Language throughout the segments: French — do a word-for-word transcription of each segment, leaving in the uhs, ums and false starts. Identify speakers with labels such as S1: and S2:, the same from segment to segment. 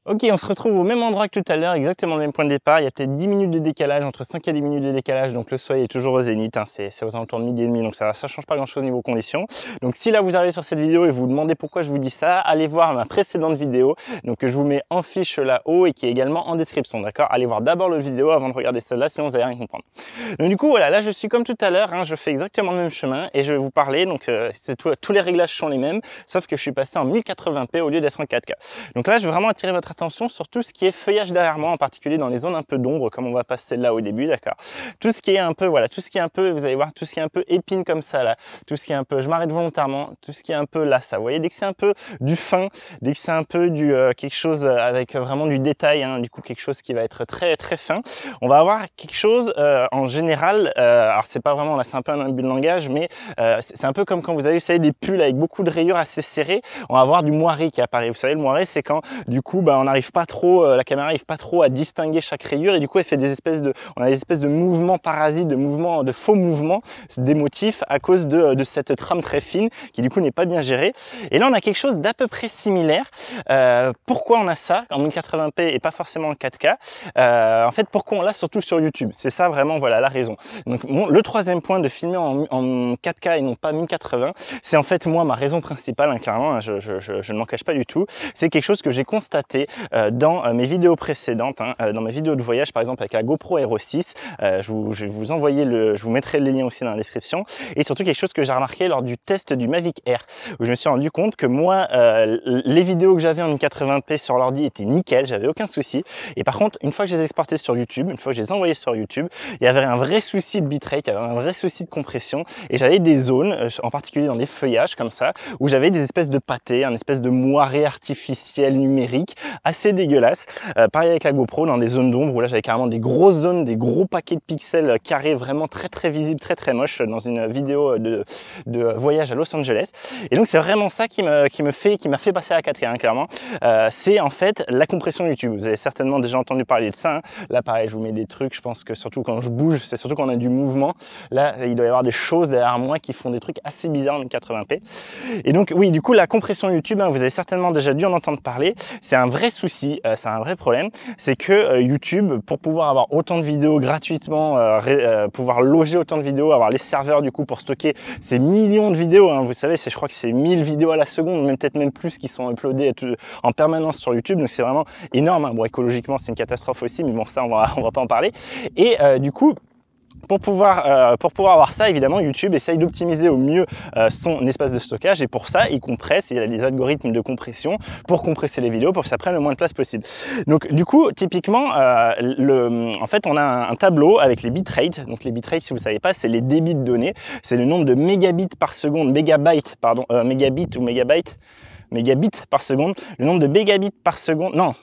S1: Ok, on se retrouve au même endroit que tout à l'heure, exactement le même point de départ. Il y a peut-être dix minutes de décalage, entre cinq et dix minutes de décalage. Donc le soleil est toujours au zénith, hein, c'est aux alentours de midi et demi, donc ça ne change pas grand-chose niveau conditions. Donc si là vous arrivez sur cette vidéo et vous vous demandez pourquoi je vous dis ça, allez voir ma précédente vidéo, donc que je vous mets en fiche là-haut et qui est également en description, d'accord? Allez voir d'abord l'autre vidéo avant de regarder celle-là, sinon vous n'allez rien comprendre. Donc du coup, voilà, là je suis comme tout à l'heure, hein, je fais exactement le même chemin et je vais vous parler, donc euh, tout, tous les réglages sont les mêmes, sauf que je suis passé en mille quatre-vingts p au lieu d'être en quatre K. Donc là, je veux vraiment attirer votre attention sur tout ce qui est feuillage derrière moi, en particulier dans les zones un peu d'ombre, comme on va passer là au début, d'accord. Tout ce qui est un peu, voilà, tout ce qui est un peu, vous allez voir, tout ce qui est un peu épine comme ça là, tout ce qui est un peu, je m'arrête volontairement, tout ce qui est un peu là, ça, vous voyez, dès que c'est un peu du fin, dès que c'est un peu du euh, quelque chose avec vraiment du détail, hein, du coup quelque chose qui va être très très fin, on va avoir quelque chose euh, en général, euh, alors c'est pas vraiment là, c'est un peu un abus de langage, mais euh, c'est un peu comme quand vous avez, vous savez, des pulls avec beaucoup de rayures assez serrées, on va avoir du moiré qui apparaît. Vous savez, le moiré, c'est quand du coup, bah, on n'arrive pas trop, euh, la caméra n'arrive pas trop à distinguer chaque rayure et du coup, elle fait des espèces de, on a des espèces de mouvements parasites, de mouvements, de faux mouvements, des motifs à cause de, de cette trame très fine qui du coup n'est pas bien gérée. Et là, on a quelque chose d'à peu près similaire. Euh, pourquoi on a ça en mille quatre-vingts p et pas forcément en quatre K? euh, En fait, pourquoi on l'a surtout sur YouTube? C'est ça vraiment, voilà, la raison. Donc, bon, le troisième point de filmer en, en quatre K et non pas mille quatre-vingts, c'est en fait moi ma raison principale, hein, clairement, hein, je, je, je, je ne m'en cache pas du tout. C'est quelque chose que j'ai constaté euh, dans euh, mes vidéos précédentes, hein, euh, dans mes vidéos de voyage, par exemple avec la GoPro Hero six. Euh, je, vous, je vais vous envoyer le, je vous mettrai les liens aussi dans la description. Et surtout quelque chose que j'ai remarqué lors du test du Mavic Air, où je me suis rendu compte que moi, euh, les vidéos que j'avais en mille quatre-vingts p sur l'ordi étaient nickel, j'avais aucun souci. Et par contre, une fois que je les exportais sur YouTube, une fois que je les envoyais sur YouTube, il y avait un vrai souci de bitrate, il y avait un vrai souci de compression, et j'avais des zones, en particulier dans des feuillages comme ça, où j'avais des espèces de pâtés, un espèce de moiré artificiel numérique assez dégueulasse. Euh, pareil avec la GoPro, dans des zones d'ombre où là j'avais carrément des grosses zones, des gros paquets de pixels carrés vraiment très très visibles, très très moches dans une vidéo de, de voyage à Los Angeles. Et donc c'est vraiment ça qui me, qui me fait, qui m'a fait passer à la quatre K, hein, clairement. Euh, c'est en fait la compression YouTube. Vous avez certainement déjà entendu parler de ça, hein. Là pareil, je vous mets des trucs, je pense que surtout quand je bouge, c'est surtout quand on a du mouvement. Là, il doit y avoir des choses derrière moi qui font des trucs assez bizarres en mille quatre-vingts p. Et donc oui, du coup la compression YouTube, hein, vous avez certainement déjà dû en entendre parler, c'est un vrai souci, euh, c'est un vrai problème, c'est que euh, YouTube, pour pouvoir avoir autant de vidéos gratuitement, euh, euh, pouvoir loger autant de vidéos, avoir les serveurs du coup pour stocker ces millions de vidéos, hein, vous savez, je crois que c'est mille vidéos à la seconde, même peut-être même plus, qui sont uploadées en permanence sur YouTube, donc c'est vraiment énorme, hein. Bon, écologiquement c'est une catastrophe aussi, mais bon, ça on va, on va pas en parler. Et euh, du coup, Pour pouvoir, euh, pour pouvoir avoir ça, évidemment, YouTube essaye d'optimiser au mieux euh, son espace de stockage, et pour ça, il compresse, il a des algorithmes de compression pour compresser les vidéos, pour que ça prenne le moins de place possible. Donc, du coup, typiquement, euh, le, en fait, on a un, un tableau avec les bitrates. Donc, les bitrates, si vous ne savez pas, c'est les débits de données. C'est le nombre de mégabits par seconde, mégabytes, pardon, euh, mégabits ou mégabytes, mégabits par seconde, le nombre de mégabits par seconde, non.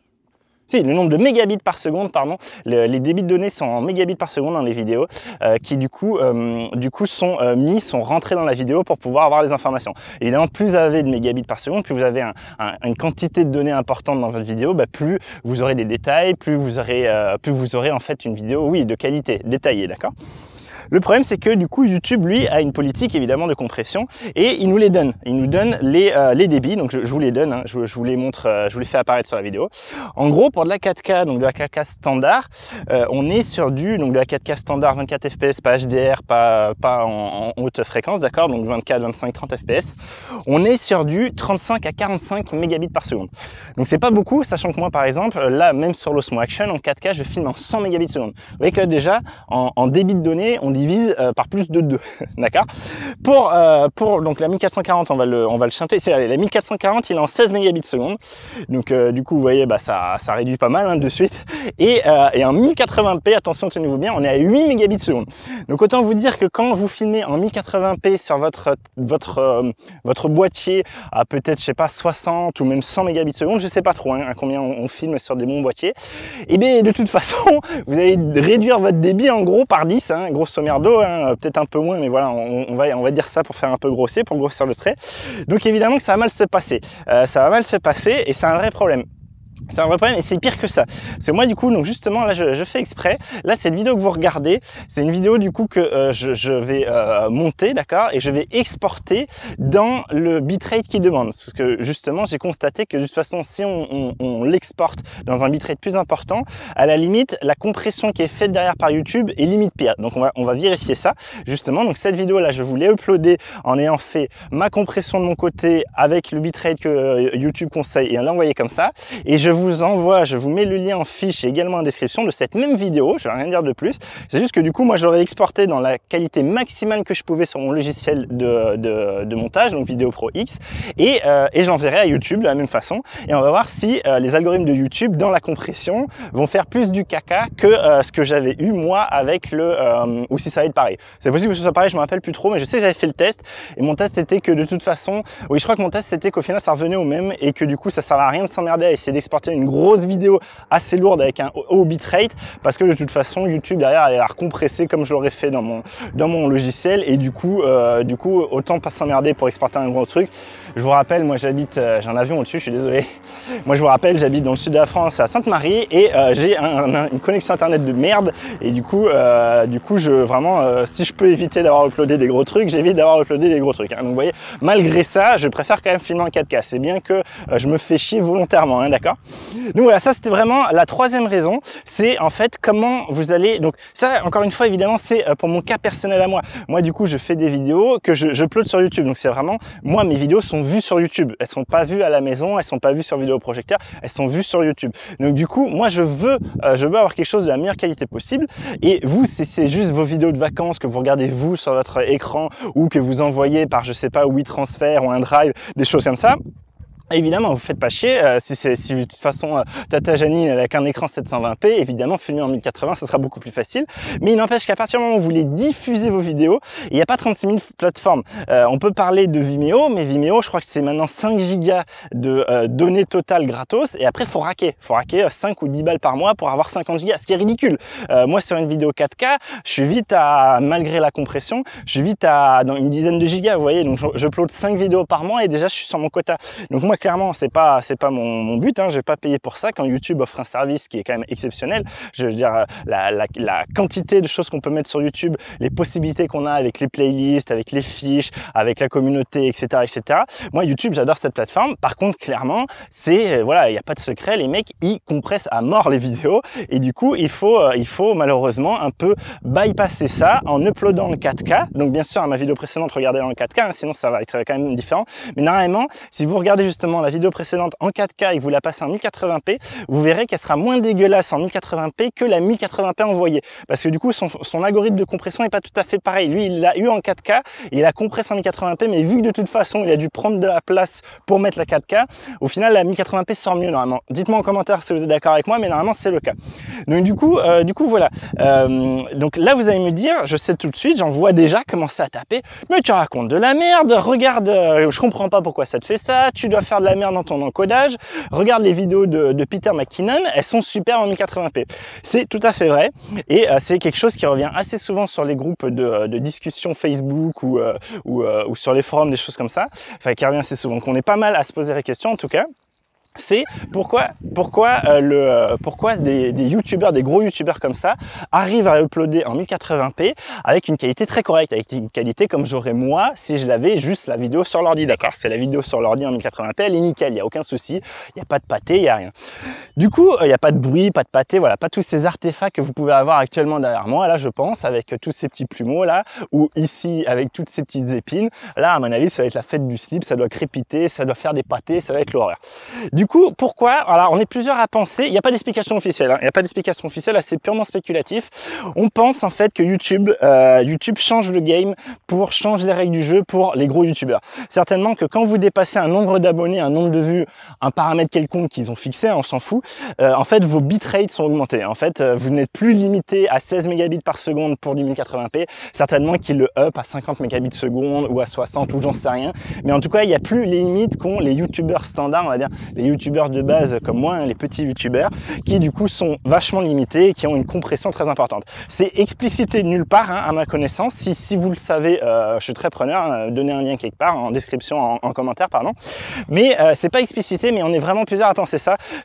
S1: Si, le nombre de mégabits par seconde, pardon, le, les débits de données sont en mégabits par seconde dans les vidéos, euh, qui du coup, euh, du coup sont euh, mis, sont rentrés dans la vidéo pour pouvoir avoir les informations. Évidemment, plus vous avez de mégabits par seconde, plus vous avez un, un, une quantité de données importante dans votre vidéo, bah, plus vous aurez des détails, plus vous aurez, euh, plus vous aurez en fait une vidéo, oui, de qualité, détaillée, d'accord ? Le problème, c'est que du coup, YouTube, lui, a une politique évidemment de compression et il nous les donne. Il nous donne les, euh, les débits, donc je, je vous les donne, hein, je, je vous les montre, euh, je vous les fais apparaître sur la vidéo. En gros, pour de la quatre K, donc de la quatre K standard, euh, on est sur du, donc de la quatre K standard vingt-quatre F P S, pas H D R, pas, pas en, en haute fréquence, d'accord, donc vingt-quatre, vingt-cinq, trente F P S. On est sur du trente-cinq à quarante-cinq mégabits par seconde. Donc c'est pas beaucoup, sachant que moi, par exemple, là, même sur l'Osmo Action, en quatre K, je filme en cent mégabits par seconde. Vous voyez que là, déjà, en, en débit de données, on divise euh, par plus de deux, d'accord. Pour, euh, pour donc la mille quatre cent quarante, on va le, on va le chanter. C'est la mille quatre cent quarante, il est en seize mégabits par seconde. Donc euh, du coup, vous voyez, bah, ça, ça réduit pas mal, hein, de suite. Et, euh, et en mille quatre-vingts p, attention, tenez-vous bien, on est à huit mégabits par seconde. Donc autant vous dire que quand vous filmez en mille quatre-vingts p sur votre, votre, euh, votre boîtier à peut-être, je sais pas, soixante ou même cent mégabits par seconde, je sais pas trop, hein, à combien on, on filme sur des bons boîtiers, et bien de toute façon, vous allez réduire votre débit en gros par dix, hein, grosso merdo, hein, peut-être un peu moins, mais voilà, on, on, va, on va dire ça pour faire un peu grossier, pour grossir le trait. Donc évidemment que ça va mal se passer, euh, ça va mal se passer et c'est un vrai problème. C'est un vrai problème et c'est pire que ça. Parce que moi du coup, donc justement là je, je fais exprès. Là cette vidéo que vous regardez, c'est une vidéo du coup que euh, je, je vais euh, monter, d'accord, et je vais exporter dans le bitrate qui demande. Parce que justement j'ai constaté que de toute façon si on, on, on l'exporte dans un bitrate plus important, à la limite la compression qui est faite derrière par YouTube est limite pire. Donc on va, on va vérifier ça justement. Donc cette vidéo là je vous l'ai uploadée en ayant fait ma compression de mon côté avec le bitrate que YouTube conseille et en l'envoyer comme ça. Et je vous envoie, je vous mets le lien en fiche et également en description de cette même vidéo, je ne vais rien dire de plus, c'est juste que du coup moi je l'aurais exporté dans la qualité maximale que je pouvais sur mon logiciel de, de, de montage, donc Vidéo Pro X, et, euh, et je l'enverrai à YouTube de la même façon, et on va voir si euh, les algorithmes de YouTube dans la compression vont faire plus du caca que euh, ce que j'avais eu moi avec le, euh, ou si ça va être pareil. C'est possible que ce soit pareil, je me rappelle plus trop, mais je sais que j'avais fait le test, et mon test c'était que de toute façon, oui je crois que mon test c'était qu'au final ça revenait au même, et que du coup ça ne servait à rien de s'emmerder à essayer d'exporter une grosse vidéo assez lourde avec un haut bitrate parce que de toute façon YouTube derrière allait la recompresser comme je l'aurais fait dans mon, dans mon logiciel et du coup, euh, du coup autant pas s'emmerder pour exporter un gros truc. Je vous rappelle, moi j'habite, euh, j'ai un avion au-dessus, je suis désolé. Moi je vous rappelle, j'habite dans le sud de la France à Sainte-Marie et euh, j'ai un, un, une connexion internet de merde et du coup, euh, du coup je vraiment, euh, si je peux éviter d'avoir uploadé des gros trucs, j'évite d'avoir uploadé des gros trucs. Hein. Donc vous voyez, malgré ça, je préfère quand même filmer en quatre K. C'est bien que euh, je me fais chier volontairement, hein, d'accord? Donc voilà, ça c'était vraiment la troisième raison, c'est en fait comment vous allez, donc ça encore une fois évidemment c'est pour mon cas personnel à moi. Moi du coup je fais des vidéos que je, je upload sur YouTube, donc c'est vraiment, moi mes vidéos sont vues sur YouTube, elles sont pas vues à la maison, elles sont pas vues sur vidéoprojecteur, elles sont vues sur YouTube. Donc du coup moi je veux, euh, je veux avoir quelque chose de la meilleure qualité possible et vous si c'est juste vos vidéos de vacances que vous regardez vous sur votre écran ou que vous envoyez par je sais pas WeTransfer ou un Drive, des choses comme ça, évidemment, vous faites pas chier, euh, si, c'est, si de toute façon euh, Tata Janine elle a qu'un écran sept cent vingt p, évidemment filmer en mille quatre-vingts ça sera beaucoup plus facile, mais il n'empêche qu'à partir du moment où vous voulez diffuser vos vidéos, il n'y a pas trente-six mille plateformes. Euh, on peut parler de Vimeo, mais Vimeo je crois que c'est maintenant cinq gigas de euh, données totales gratos et après il faut raquer, faut raquer cinq ou dix balles par mois pour avoir cinquante gigas, ce qui est ridicule. Euh, moi sur une vidéo quatre K, je suis vite à, malgré la compression, je suis vite à dans une dizaine de gigas, vous voyez, donc je, je upload cinq vidéos par mois et déjà je suis sur mon quota. Donc moi clairement c'est pas c'est pas mon, mon but, hein. Je vais pas payer pour ça quand YouTube offre un service qui est quand même exceptionnel. Je veux dire la, la, la quantité de choses qu'on peut mettre sur YouTube, les possibilités qu'on a avec les playlists, avec les fiches, avec la communauté, etc, etc. Moi YouTube j'adore cette plateforme. Par contre clairement c'est voilà, il n'y a pas de secret, les mecs ils compressent à mort les vidéos et du coup il faut il faut malheureusement un peu bypasser ça en uploadant en quatre K. Donc bien sûr à ma vidéo précédente regardez en quatre K, hein, sinon ça va être quand même différent. Mais normalement si vous regardez justement la vidéo précédente en quatre K et que vous la passez en mille quatre-vingts p, vous verrez qu'elle sera moins dégueulasse en mille quatre-vingts p que la mille quatre-vingts p envoyée. Parce que du coup, son, son algorithme de compression n'est pas tout à fait pareil. Lui, il l'a eu en quatre K et il a compressé en mille quatre-vingts p, mais vu que de toute façon, il a dû prendre de la place pour mettre la quatre K, au final, la mille quatre-vingts p sort mieux normalement. Dites-moi en commentaire si vous êtes d'accord avec moi, mais normalement, c'est le cas. Donc du coup, euh, du coup voilà. Euh, donc là, vous allez me dire, je sais tout de suite, j'en vois déjà commencer à taper. Mais tu racontes de la merde, regarde, euh, je comprends pas pourquoi ça te fait ça, tu dois faire de la merde dans ton encodage, regarde les vidéos de, de Peter McKinnon, elles sont super en mille quatre-vingts p. C'est tout à fait vrai et euh, c'est quelque chose qui revient assez souvent sur les groupes de, de discussion Facebook ou, euh, ou, euh, ou sur les forums, des choses comme ça, enfin qui revient assez souvent. Donc on est pas mal à se poser la question en tout cas. C'est pourquoi, pourquoi, euh, le, euh, pourquoi des, des youtubeurs, des gros youtubeurs comme ça arrivent à uploader en mille quatre-vingts p avec une qualité très correcte, avec une qualité comme j'aurais moi si je l'avais juste la vidéo sur l'ordi, d'accord? C'est la vidéo sur l'ordi en mille quatre-vingts p, elle est nickel, il n'y a aucun souci, il n'y a pas de pâté, il n'y a rien. Du coup, il n'y a pas de bruit, pas de pâté, voilà, pas tous ces artefacts que vous pouvez avoir actuellement derrière moi, là je pense, avec tous ces petits plumeaux là, ou ici avec toutes ces petites épines, là à mon avis ça va être la fête du slip, ça doit crépiter, ça doit faire des pâtés, ça va être l'horreur. Du coup, pourquoi? Alors, on est plusieurs à penser, il n'y a pas d'explication officielle, hein. Il n'y a pas d'explication officielle, c'est purement spéculatif. On pense en fait que YouTube, euh, YouTube change le game pour changer les règles du jeu pour les gros youtubeurs. Certainement que quand vous dépassez un nombre d'abonnés, un nombre de vues, un paramètre quelconque qu'ils ont fixé, on s'en fout, euh, en fait vos bitrates sont augmentés. En fait, vous n'êtes plus limité à seize mégabits par seconde pour du mille quatre-vingts p, certainement qu'ils le up à cinquante mégabits seconde ou à soixante ou j'en sais rien. Mais en tout cas, il n'y a plus les limites qu'ont les youtubeurs standards, on va dire, les youtubeurs de base comme moi, hein, les petits youtubeurs, qui du coup sont vachement limités et qui ont une compression très importante. C'est explicité nulle part, hein, à ma connaissance. Si, si vous le savez, euh, je suis très preneur, hein, donnez un lien quelque part, en description, en, en commentaire, pardon. Mais euh, c'est pas explicité, mais on est vraiment plusieurs à penser ça, parce que clairement,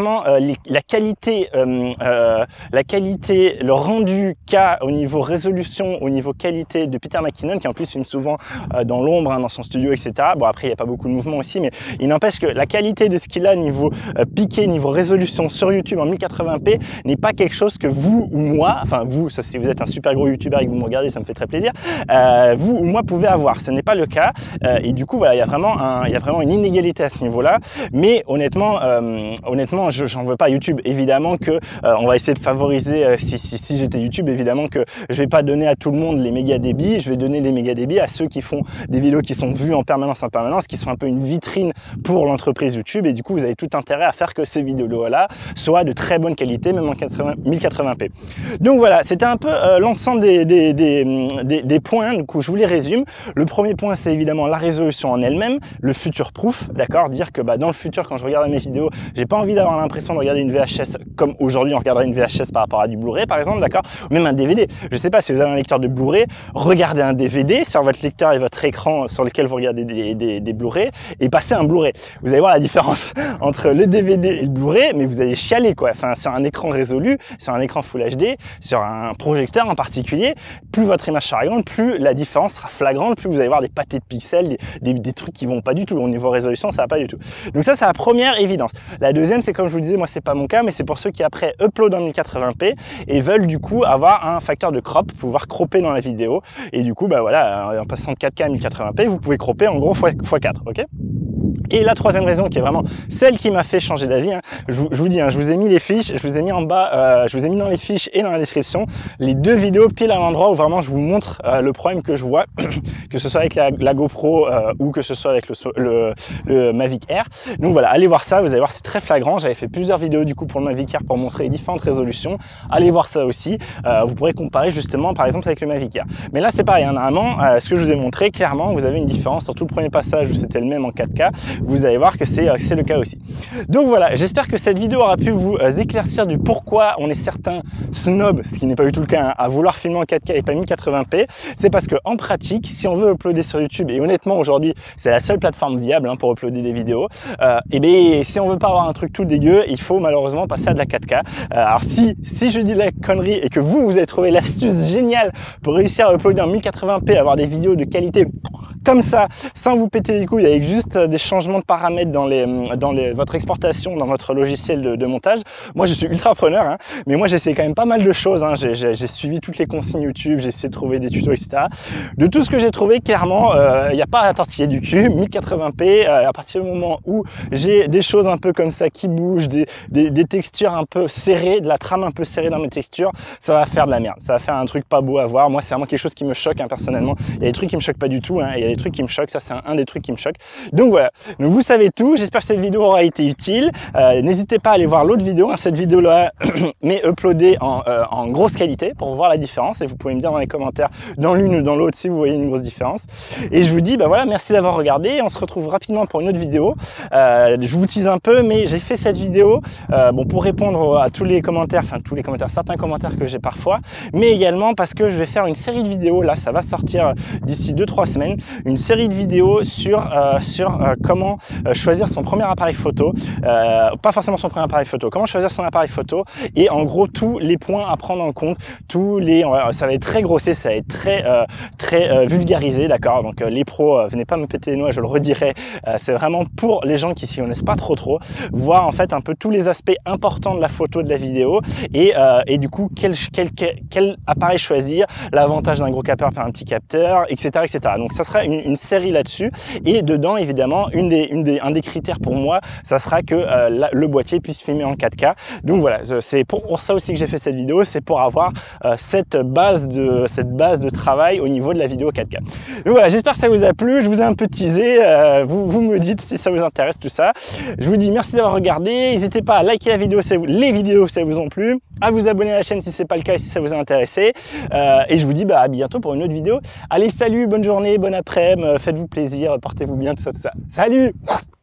S1: vraiment euh, les, la qualité, euh, euh, la qualité, le rendu qu'a au niveau résolution, au niveau qualité de Peter McKinnon, qui en plus filme souvent euh, dans l'ombre, hein, dans son studio, et cetera. Bon, après, il n'y a pas beaucoup de mouvement aussi, mais il n'empêche que la qualité de ce qu'il a niveau euh, piqué, niveau résolution sur YouTube en mille quatre-vingts p n'est pas quelque chose que vous ou moi, enfin vous, sauf si vous êtes un super gros YouTuber et que vous me regardez, ça me fait très plaisir, euh, vous ou moi pouvez avoir. Ce n'est pas le cas, euh, et du coup, voilà, il y a vraiment un, il y a vraiment une inégalité à ce niveau-là. Mais honnêtement, euh, honnêtement, je j'en veux pas YouTube. Évidemment que euh, on va essayer de favoriser. Euh, si si, si j'étais YouTube, évidemment que je vais pas donner à tout le monde les méga débits. Je vais donner les méga débits à ceux qui font des vidéos qui sont vues en permanence, en permanence, qui sont un peu une vitrine pour l'entreprise YouTube. Et du coup, vous avez tout intérêt à faire que ces vidéos-là soient de très bonne qualité, même en mille quatre-vingts p. Donc voilà, c'était un peu euh, l'ensemble des, des, des, des, des points. Du coup, je vous les résume. Le premier point, c'est évidemment la résolution en elle-même, le future proof, d'accord, dire que bah, dans le futur, quand je regarde mes vidéos, j'ai pas envie d'avoir l'impression de regarder une V H S comme aujourd'hui on regarderait une V H S par rapport à du Blu-ray par exemple, d'accord, ou même un D V D. Je sais pas si vous avez un lecteur de Blu-ray, regardez un D V D sur votre lecteur et votre écran sur lequel vous regardez des, des, des Blu-ray et passez un Blu-ray. Vous allez voir la différence entre le D V D et le Blu-ray, mais vous allez chialer quoi. Enfin, sur un écran résolu, sur un écran Full H D, sur un projecteur en particulier, plus votre image sera grande, plus la différence sera flagrante, plus vous allez voir des pâtés de pixels, des, des, des trucs qui vont pas du tout au niveau résolution, ça va pas du tout. Donc ça, c'est la première évidence. La deuxième, c'est comme je vous le disais, moi c'est pas mon cas, mais c'est pour ceux qui après upload en mille quatre-vingts p et veulent du coup avoir un facteur de crop, pouvoir cropper dans la vidéo. Et du coup, bah voilà, en passant de quatre K à mille quatre-vingts p, vous pouvez cropper en gros fois quatre, ok? Et la troisième raison, qui est vraiment celle qui m'a fait changer d'avis, hein, je, je vous dis, hein, je vous ai mis les fiches, je vous ai mis en bas, euh, je vous ai mis dans les fiches et dans la description les deux vidéos pile à l'endroit où vraiment je vous montre euh, le problème que je vois, que ce soit avec la, la GoPro euh, ou que ce soit avec le, le, le Mavic Air. Donc voilà, allez voir ça, vous allez voir, c'est très flagrant. J'avais fait plusieurs vidéos du coup pour le Mavic Air pour montrer les différentes résolutions. Allez voir ça aussi. Euh, vous pourrez comparer justement par exemple avec le Mavic Air. Mais là c'est pareil, hein, normalement, euh, ce que je vous ai montré, clairement, vous avez une différence sur tout le premier passage où c'était le même en quatre K. Vous allez voir que c'est euh, le cas aussi. Donc voilà, j'espère que cette vidéo aura pu vous euh, éclaircir du pourquoi on est certains snobs, ce qui n'est pas du tout le cas, hein, à vouloir filmer en quatre K et pas mille quatre-vingts p. C'est parce que en pratique, si on veut uploader sur YouTube, et honnêtement aujourd'hui c'est la seule plateforme viable hein, pour uploader des vidéos, euh, et bien si on veut pas avoir un truc tout dégueu, il faut malheureusement passer à de la quatre K. Euh, alors si, si je dis la connerie et que vous, vous avez trouvé l'astuce géniale pour réussir à uploader en mille quatre-vingts p, avoir des vidéos de qualité comme ça, sans vous péter les couilles, avec juste des changements de paramètres dans, les, dans les, votre exportation, dans votre logiciel de, de montage. Moi, je suis ultra preneur, hein, mais moi, j'essaie quand même pas mal de choses. Hein. J'ai suivi toutes les consignes YouTube, j'ai essayé de trouver des tutos, et cetera. De tout ce que j'ai trouvé, clairement, il euh, n'y a pas à tortiller du cul. mille quatre-vingts p, euh, à partir du moment où j'ai des choses un peu comme ça qui bougent, des, des, des textures un peu serrées, de la trame un peu serrée dans mes textures, ça va faire de la merde. Ça va faire un truc pas beau à voir. Moi, c'est vraiment quelque chose qui me choque, hein, personnellement. Il y a des trucs qui me choquent pas du tout, hein, et il y a des trucs qui me choquent. Ça, c'est un, un des trucs qui me choque. Donc voilà. Donc vous savez tout. J'espère que cette vidéo aura été utile. Euh, N'hésitez pas à aller voir l'autre vidéo. Hein, cette vidéo-là, mais uploadée en, euh, en grosse qualité pour voir la différence. Et vous pouvez me dire dans les commentaires, dans l'une ou dans l'autre, si vous voyez une grosse différence. Et je vous dis, bah voilà, merci d'avoir regardé. On se retrouve rapidement pour une autre vidéo. Euh, je vous tease un peu, mais j'ai fait cette vidéo euh, bon, pour répondre à tous les commentaires, enfin tous les commentaires, certains commentaires que j'ai parfois, mais également parce que je vais faire une série de vidéos. Là, ça va sortir d'ici deux trois semaines. Une série de vidéos sur, euh, sur euh, comment euh, choisir son premier appareil photo, euh, pas forcément son premier appareil photo, comment choisir son appareil photo et en gros tous les points à prendre en compte, tous les, va, ça va être très grossier, ça va être très, euh, très euh, vulgarisé, d'accord. Donc euh, les pros, euh, venez pas me péter les noix, je le redirai, euh, c'est vraiment pour les gens qui s'y connaissent pas trop trop, voir en fait un peu tous les aspects importants de la photo, de la vidéo et, euh, et du coup quel, quel, quel, quel appareil choisir, l'avantage d'un gros capteur par un petit capteur, et cetera et cetera. Donc ça sera une, une série là-dessus et dedans évidemment une des, une des, un des critères pour moi ça sera que euh, la, le boîtier puisse filmer en quatre K. Donc voilà, c'est pour ça aussi que j'ai fait cette vidéo, c'est pour avoir euh, cette base de cette base de travail au niveau de la vidéo quatre K. Donc voilà, j'espère que ça vous a plu, je vous ai un peu teasé, euh, vous, vous me dites si ça vous intéresse tout ça. Je vous dis merci d'avoir regardé, n'hésitez pas à liker la vidéo si vous, les vidéos si ça vous ont plu, à vous abonner à la chaîne si c'est pas le cas et si ça vous a intéressé euh, et je vous dis bah, à bientôt pour une autre vidéo. Allez, salut, bonne journée, bon après-midi, faites-vous plaisir, portez-vous bien, tout ça, tout ça. Salut!